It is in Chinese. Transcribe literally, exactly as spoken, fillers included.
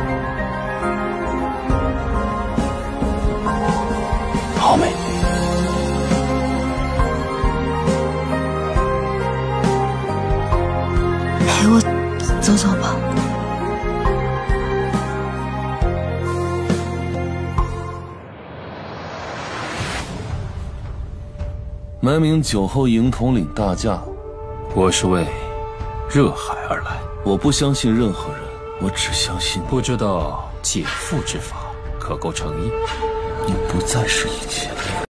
好美。 陪我走走吧。 满名酒后迎统领大驾， 我是为热海而来。 我不相信任何人，我只相信你。 不知道解缚之法可够诚意？ 你不再是一切。